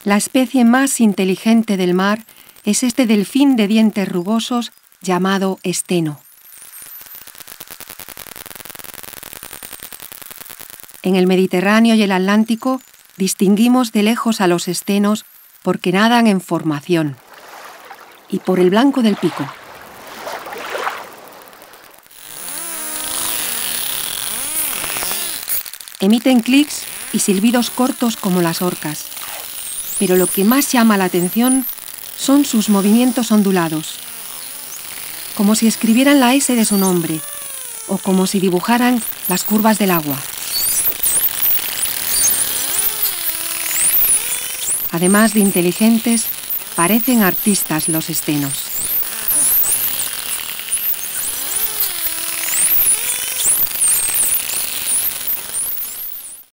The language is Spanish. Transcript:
La especie más inteligente del mar es este delfín de dientes rugosos llamado esteno. En el Mediterráneo y el Atlántico distinguimos de lejos a los estenos porque nadan en formación y por el blanco del pico. Emiten clics y silbidos cortos como las orcas, pero lo que más llama la atención son sus movimientos ondulados, como si escribieran la S de su nombre o como si dibujaran las curvas del agua. Además de inteligentes, parecen artistas los estenos.